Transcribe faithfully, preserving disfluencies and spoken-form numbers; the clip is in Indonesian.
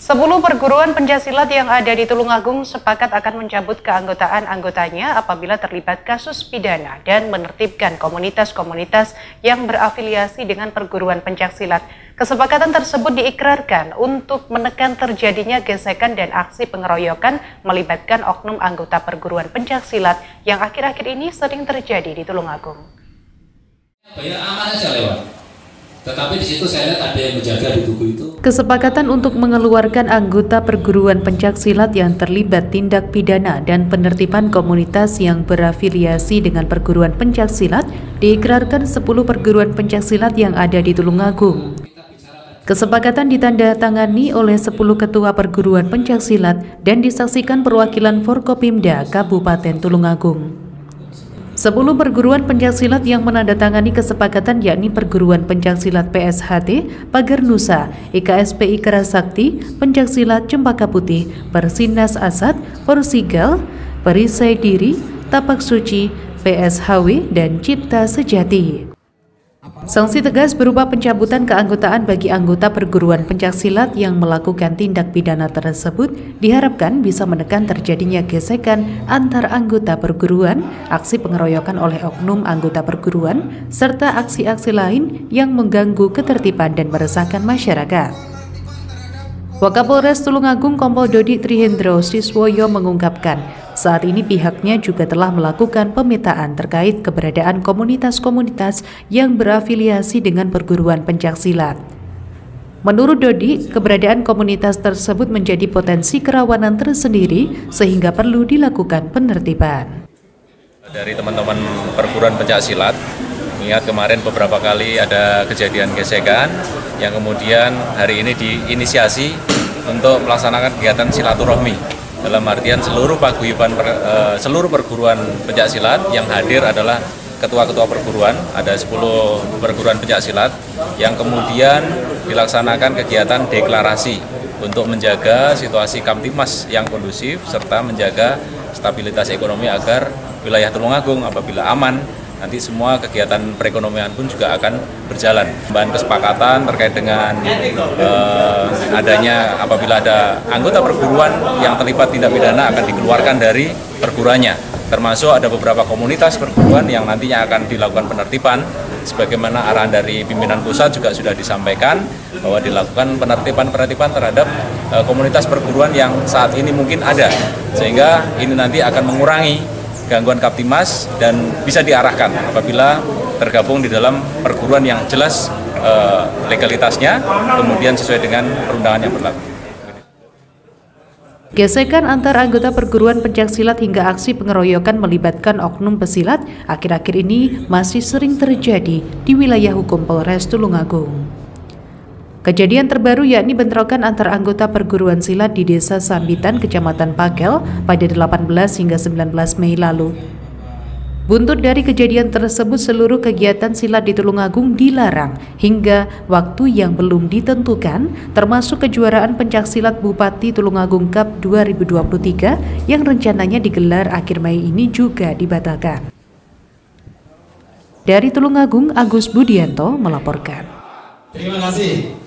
Sepuluh perguruan pencaksilat yang ada di Tulungagung sepakat akan mencabut keanggotaan anggotanya apabila terlibat kasus pidana dan menertibkan komunitas-komunitas yang berafiliasi dengan perguruan pencaksilat. Kesepakatan tersebut diikrarkan untuk menekan terjadinya gesekan dan aksi pengeroyokan melibatkan oknum anggota perguruan pencaksilat yang akhir-akhir ini sering terjadi di Tulungagung. Bayar aman aja lewat. Tetapi di situ saya lihat ada yang menjaga di buku itu. Kesepakatan untuk mengeluarkan anggota perguruan pencaksilat yang terlibat tindak pidana dan penertiban komunitas yang berafiliasi dengan perguruan pencaksilat diikrarkan sepuluh perguruan pencaksilat yang ada di Tulungagung. Kesepakatan ditandatangani oleh sepuluh ketua perguruan pencaksilat dan disaksikan perwakilan Forkopimda Kabupaten Tulungagung. Sepuluh perguruan pencaksilat yang menandatangani kesepakatan yakni Perguruan Pencaksilat P S H T, Pagar Nusa, I K S P I Kerasakti, Pencaksilat Cempaka Putih, Persinas Asad, Porsigal, Perisai Diri, Tapak Suci, P S H W, dan Cipta Sejati. Sanksi tegas berupa pencabutan keanggotaan bagi anggota perguruan pencaksilat yang melakukan tindak pidana tersebut diharapkan bisa menekan terjadinya gesekan antar anggota perguruan, aksi pengeroyokan oleh oknum anggota perguruan, serta aksi-aksi lain yang mengganggu ketertiban dan meresahkan masyarakat. Wakapolres Tulungagung Kompol Dodi Trihendro Siswoyo mengungkapkan, saat ini pihaknya juga telah melakukan pemetaan terkait keberadaan komunitas-komunitas yang berafiliasi dengan perguruan pencaksilat. Menurut Dodi, keberadaan komunitas tersebut menjadi potensi kerawanan tersendiri sehingga perlu dilakukan penertiban. Dari teman-teman perguruan pencaksilat, mengingat kemarin beberapa kali ada kejadian gesekan yang kemudian hari ini diinisiasi untuk melaksanakan kegiatan silaturahmi. Dalam artian seluruh paguyuban per, uh, seluruh perguruan pencaksilat yang hadir adalah ketua-ketua perguruan, ada sepuluh perguruan pencaksilat yang kemudian dilaksanakan kegiatan deklarasi untuk menjaga situasi Kamtibmas yang kondusif serta menjaga stabilitas ekonomi agar wilayah Tulungagung apabila aman nanti semua kegiatan perekonomian pun juga akan berjalan. Bahan kesepakatan terkait dengan eh, adanya apabila ada anggota perguruan yang terlibat tindak pidana akan dikeluarkan dari perguruannya. Termasuk ada beberapa komunitas perguruan yang nantinya akan dilakukan penertiban. Sebagaimana arahan dari pimpinan pusat juga sudah disampaikan bahwa dilakukan penertiban-penertiban terhadap eh, komunitas perguruan yang saat ini mungkin ada. Sehingga ini nanti akan mengurangi gangguan Kamtibmas dan bisa diarahkan apabila tergabung di dalam perguruan yang jelas eh, legalitasnya, kemudian sesuai dengan perundangan yang berlaku. Gesekan antar anggota perguruan pencaksilat hingga aksi pengeroyokan melibatkan oknum pesilat akhir-akhir ini masih sering terjadi di wilayah hukum Polres Tulungagung. Kejadian terbaru yakni bentrokan antar anggota perguruan silat di Desa Sambitan, Kecamatan Pagel pada delapan belas hingga sembilan belas Mei lalu. Buntut dari kejadian tersebut, seluruh kegiatan silat di Tulungagung dilarang hingga waktu yang belum ditentukan, termasuk kejuaraan pencaksilat Bupati Tulungagung Cup dua ribu dua puluh tiga yang rencananya digelar akhir Mei ini juga dibatalkan. Dari Tulungagung, Agus Budianto melaporkan. Terima kasih.